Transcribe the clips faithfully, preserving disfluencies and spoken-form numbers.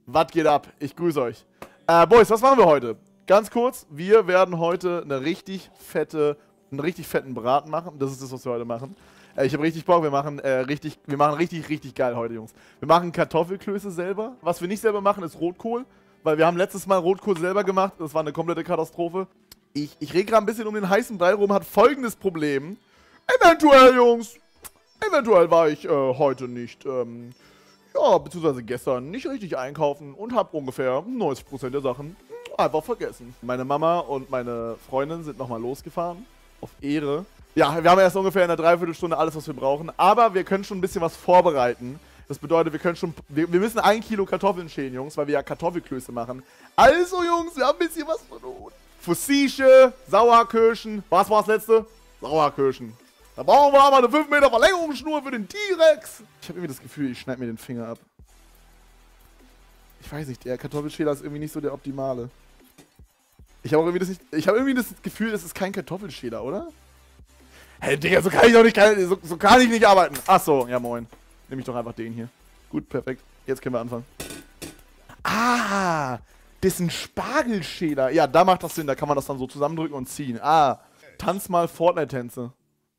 Was geht ab? Ich grüße euch. Äh, Boys, was machen wir heute? Ganz kurz, wir werden heute eine richtig fette, einen richtig fetten Braten machen. Das ist das, was wir heute machen. Äh, ich habe richtig Bock, wir machen, äh, richtig, wir machen richtig, richtig geil heute, Jungs. Wir machen Kartoffelklöße selber. Was wir nicht selber machen, ist Rotkohl. Weil wir haben letztes Mal Rotkohl selber gemacht. Das war eine komplette Katastrophe. Ich, ich rede gerade ein bisschen um den heißen Brei rum, hat folgendes Problem. Eventuell, Jungs, eventuell war ich äh, heute nicht, ähm, ja, beziehungsweise gestern nicht richtig einkaufen und habe ungefähr neunzig Prozent der Sachen einfach vergessen. Meine Mama und meine Freundin sind nochmal losgefahren. Auf Ehre. Ja, wir haben erst ungefähr in einer Dreiviertelstunde alles, was wir brauchen. Aber wir können schon ein bisschen was vorbereiten. Das bedeutet, wir können schon, wir, wir müssen ein Kilo Kartoffeln schälen, Jungs, weil wir ja Kartoffelklöße machen. Also, Jungs, wir haben ein bisschen was zu tun. Fussiche, Sauerkirschen. Was war das letzte? Sauerkirschen. Da brauchen wir aber eine fünf Meter Verlängerungsschnur für den T-Rex. Ich habe irgendwie das Gefühl, ich schneide mir den Finger ab. Ich weiß nicht, der Kartoffelschäler ist irgendwie nicht so der optimale. Ich habe irgendwie das nicht, ich habe irgendwie das Gefühl, das ist kein Kartoffelschäler, oder? Hä, hey, Digga, so kann ich doch nicht, so, so kann ich nicht arbeiten. Ach so, ja moin. Nehme ich doch einfach den hier. Gut, perfekt. Jetzt können wir anfangen. Ah, das ist ein Spargelschäler. Ja, da macht das Sinn, da kann man das dann so zusammendrücken und ziehen. Ah, tanz mal Fortnite-Tänze.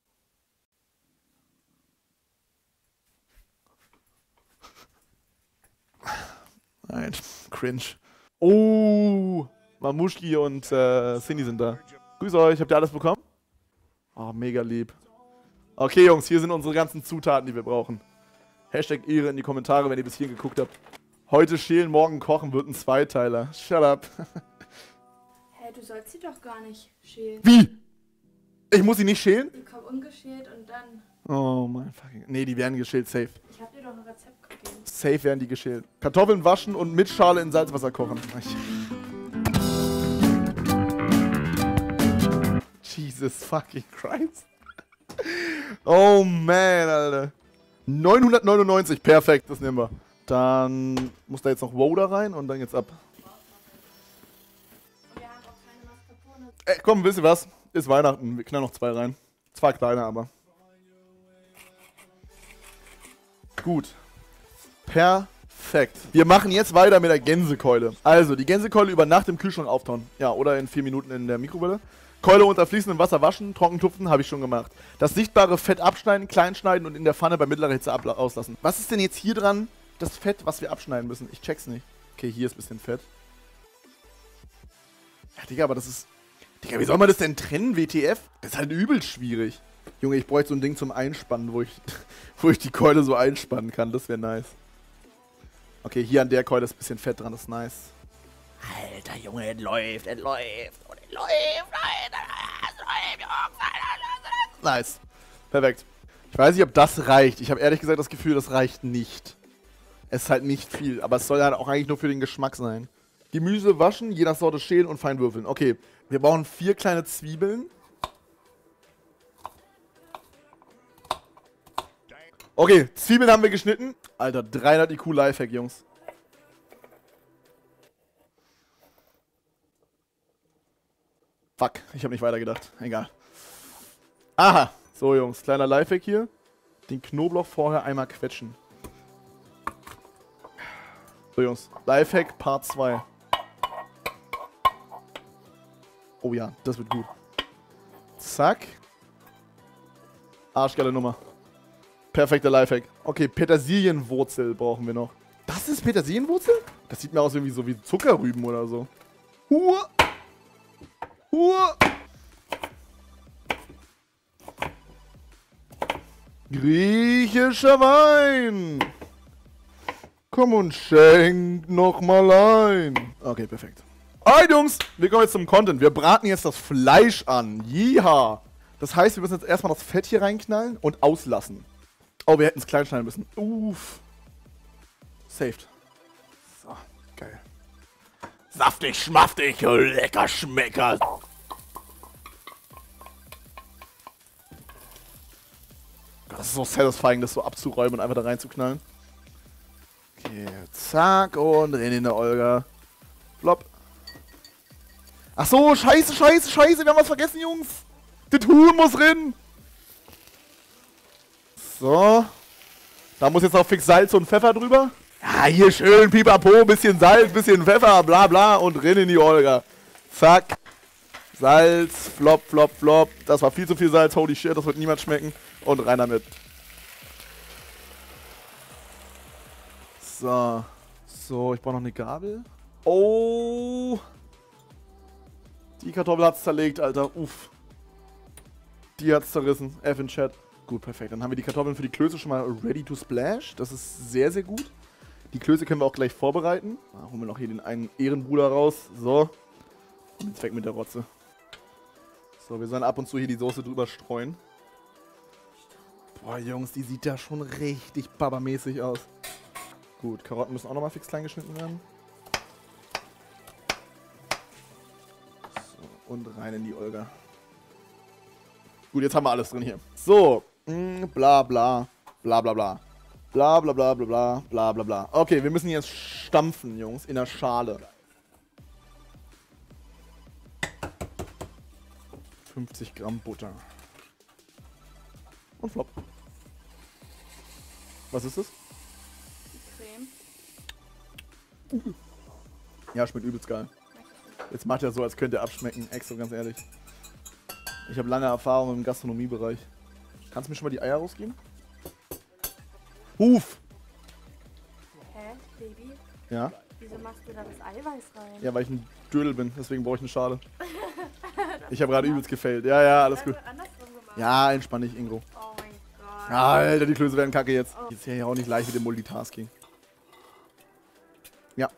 Nein, cringe. Oh, Mamushki und äh, Cindy sind da. Grüß euch, habt ihr alles bekommen? Oh, mega lieb. Okay, Jungs, hier sind unsere ganzen Zutaten, die wir brauchen. Hashtag Ehre in die Kommentare, wenn ihr bis hier geguckt habt. Heute schälen, morgen kochen wird ein Zweiteiler. Shut up. Hä, hey, du sollst sie doch gar nicht schälen. Wie? Ich muss sie nicht schälen? Die kommen ungeschält und dann... Oh mein fucking... Nee, die werden geschält, safe. Ich hab dir doch ein Rezept gegeben. Safe werden die geschält. Kartoffeln waschen und mit Schale in Salzwasser kochen. Jesus fucking Christ. Oh man, Alter. neunhundertneunundneunzig, perfekt, das nehmen wir. Dann muss da jetzt noch Woda rein und dann geht's ab. Wir haben auch keine Mascarpone. Ey, komm, wisst ihr was? Ist Weihnachten, wir knallen noch zwei rein. Zwei kleine, aber. Gut. Perfekt. Wir machen jetzt weiter mit der Gänsekeule. Also, die Gänsekeule über Nacht im Kühlschrank auftauen. Ja, oder in vier Minuten in der Mikrowelle. Keule unter fließendem Wasser waschen, trocken tupfen, habe ich schon gemacht. Das sichtbare Fett abschneiden, klein schneiden und in der Pfanne bei mittlerer Hitze auslassen. Was ist denn jetzt hier dran, das Fett, was wir abschneiden müssen? Ich check's nicht. Okay, hier ist ein bisschen Fett. Ja, Digga, aber das ist... Digga, wie soll man das denn trennen, W T F? Das ist halt übel schwierig. Junge, ich bräuchte so ein Ding zum Einspannen, wo ich, wo ich die Keule so einspannen kann. Das wäre nice. Okay, hier an der Keule ist ein bisschen Fett dran, das ist nice. Alter, Junge, es läuft, es läuft. Und es läuft, es läuft, Junge. Nice. Perfekt. Ich weiß nicht, ob das reicht. Ich habe ehrlich gesagt das Gefühl, das reicht nicht. Es ist halt nicht viel, aber es soll halt auch eigentlich nur für den Geschmack sein. Gemüse waschen, je nach Sorte schälen und fein würfeln. Okay, wir brauchen vier kleine Zwiebeln. Okay, Zwiebeln haben wir geschnitten. Alter, dreihundert I Q Lifehack, Jungs. Fuck, ich habe nicht weitergedacht. Egal. Aha. So, Jungs, kleiner Lifehack hier. Den Knoblauch vorher einmal quetschen. So, Jungs. Lifehack Part zwei. Oh ja, das wird gut. Zack. Arschgeile Nummer. Perfekter Lifehack. Okay, Petersilienwurzel brauchen wir noch. Das ist Petersilienwurzel? Das sieht mir aus irgendwie so wie Zuckerrüben oder so. Hua. Hua. Griechischer Wein. Komm und schenk noch mal ein. Okay, perfekt. Alright, Jungs, wir kommen jetzt zum Content. Wir braten jetzt das Fleisch an. Jiha. Das heißt, wir müssen jetzt erstmal das Fett hier reinknallen und auslassen. Oh, wir hätten es klein schneiden müssen. Uff. Saved. So, geil. Saftig, schmaftig, lecker Schmecker. Das ist so satisfying, das so abzuräumen und einfach da reinzuknallen. Okay, zack und rein in der Olga. Flop. Ach so, scheiße, scheiße, scheiße, wir haben was vergessen, Jungs. Das Huhn muss rein. So. Da muss jetzt noch fix Salz und Pfeffer drüber. Ja, hier schön, pipapo, bisschen Salz, bisschen Pfeffer, bla bla und rein in die Olga. Zack. Salz, flop, flop, flop. Das war viel zu viel Salz, holy shit, das wird niemand schmecken. Und rein damit. So. So, ich brauche noch eine Gabel. Oh. Die Kartoffel hat's zerlegt, Alter. Uff. Die hat's zerrissen. F in Chat. Gut, perfekt. Dann haben wir die Kartoffeln für die Klöße schon mal ready to splash. Das ist sehr, sehr gut. Die Klöße können wir auch gleich vorbereiten. Da holen wir noch hier den einen Ehrenbruder raus. So. Und jetzt weg mit der Rotze. So, wir sollen ab und zu hier die Soße drüber streuen. Boah, Jungs, die sieht da schon richtig babamäßig aus. Gut, Karotten müssen auch nochmal fix klein geschnitten werden. So, und rein in die Olga. Gut, jetzt haben wir alles drin hier. So, mh, bla bla, bla bla bla. Bla bla bla bla bla bla bla bla. Okay, wir müssen jetzt stampfen, Jungs, in der Schale. fünfzig Gramm Butter. Und flop. Was ist das? Die Creme. Ja, schmeckt übelst geil. Jetzt macht er so, als könnte er abschmecken. Extra, ganz ehrlich. Ich habe lange Erfahrung im Gastronomiebereich. Kannst du mir schon mal die Eier rausgeben? Huf! Hä, Baby? Ja? Wieso machst du da das Eiweiß rein? Ja, weil ich ein Dödel bin. Deswegen brauche ich eine Schale. Ich habe gerade übelst gefailt. Ja, ja, alles gut. Ja, entspann dich, Ingro. Oh mein Gott. Alter, die Klöße werden kacke jetzt. Jetzt ist ja auch nicht leicht mit dem Multitasking. Ja.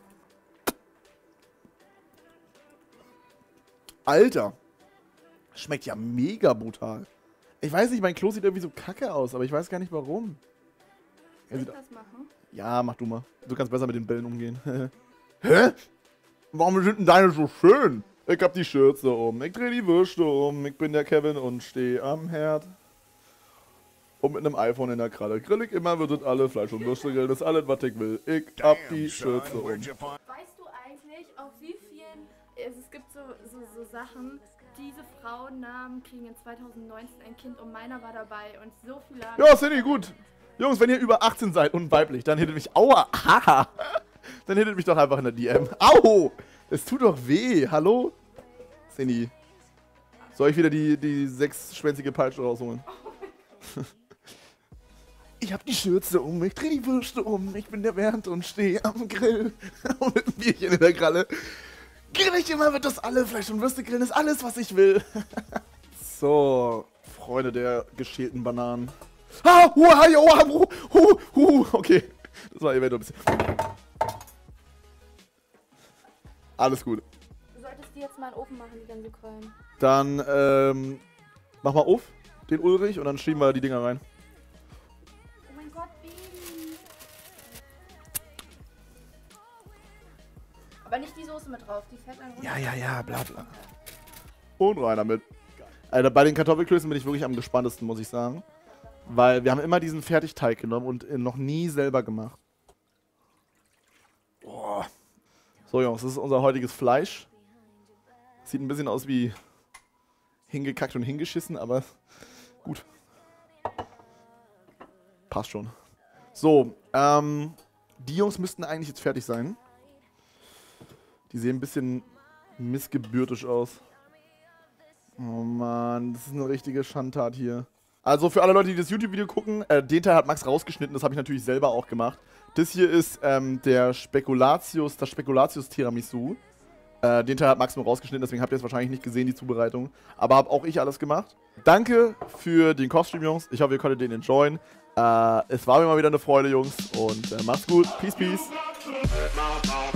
Alter. Schmeckt ja mega brutal. Ich weiß nicht, mein Klo sieht irgendwie so kacke aus, aber ich weiß gar nicht warum. Soll ich das machen? Ja, mach du mal. Du kannst besser mit den Bällen umgehen. Hä? Warum sind denn deine so schön? Ich hab die Schürze um, ich dreh die Würste um, ich bin der Kevin und steh am Herd. Und mit einem iPhone in der Kralle. Grill ich immer, wird das alle Fleisch und Würste grillen, das ist alles, was ich will. Ich hab die Schürze um. Weißt du eigentlich, auf wie vielen, es, es gibt so, so, so Sachen, diese Frauennamen kriegen in zweitausendneunzehn ein Kind und meiner war dabei und so viele haben... Ja, Cindy, gut. Jungs, wenn ihr über achtzehn seid und weiblich, dann hittet mich, aua, haha. Dann hittet mich doch einfach in der D M. Au! Es tut doch weh, hallo? Cindy. Soll ich wieder die, die sechsschwänzige Peitsche rausholen? Ich hab die Schürze um, ich dreh die Würste um, ich bin der Bernd und stehe am Grill. Und mit einem Bierchen in der Kralle. Grill ich immer, wird das alle Fleisch und Würste grillen, ist alles, was ich will. So, Freunde der geschälten Bananen. Ah, hu, ha, jo, ha, hu, hu, hu, okay. Das war eventuell ein bisschen. Alles gut. Du solltest die jetzt mal in den Ofen machen, die Gänsequallen. Dann, ähm, mach mal auf, den Ulrich, und dann schieben wir die Dinger rein. Oh mein Gott, Baby. Aber nicht die Soße mit drauf, die fällt dann runter. Ja, ja, ja, bla bla. Und rein damit. Alter, bei den Kartoffelklößen bin ich wirklich am gespanntesten, muss ich sagen. Weil wir haben immer diesen Fertigteig genommen und äh, noch nie selber gemacht. Boah. So, Jungs, das ist unser heutiges Fleisch. Sieht ein bisschen aus wie hingekackt und hingeschissen, aber gut. Passt schon. So, ähm, die Jungs müssten eigentlich jetzt fertig sein. Die sehen ein bisschen missgebürtig aus. Oh Mann, das ist eine richtige Schandtat hier. Also für alle Leute, die das YouTube-Video gucken, äh, den Teil hat Max rausgeschnitten, das habe ich natürlich selber auch gemacht. Das hier ist ähm, der Spekulatius, das Spekulatius Tiramisu. Äh, den Teil hat Max nur rausgeschnitten, deswegen habt ihr es wahrscheinlich nicht gesehen, die Zubereitung. Aber habe auch ich alles gemacht. Danke für den Kostüm, Jungs. Ich hoffe, ihr konntet den enjoyen. Äh, es war mir mal wieder eine Freude, Jungs. Und äh, macht's gut. Peace, peace.